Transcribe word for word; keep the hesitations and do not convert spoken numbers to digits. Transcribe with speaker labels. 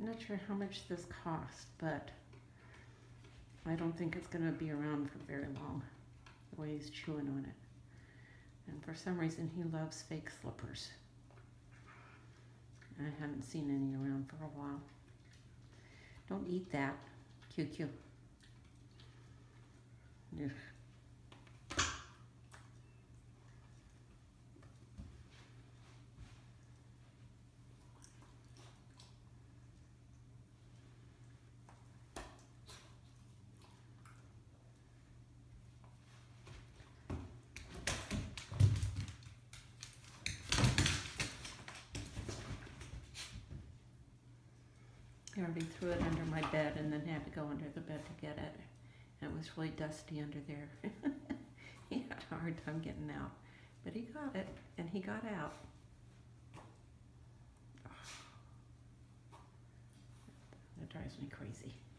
Speaker 1: I'm not sure how much this cost, but I don't think it's going to be around for very long, the way he's chewing on it. And for some reason, he loves fake slippers. I haven't seen any around for a while. Don't eat that. Q Q. Ugh. I already threw it under my bed and then had to go under the bed to get it. And it was really dusty under there. He had a hard time getting out. But he got it, and he got out. That drives me crazy.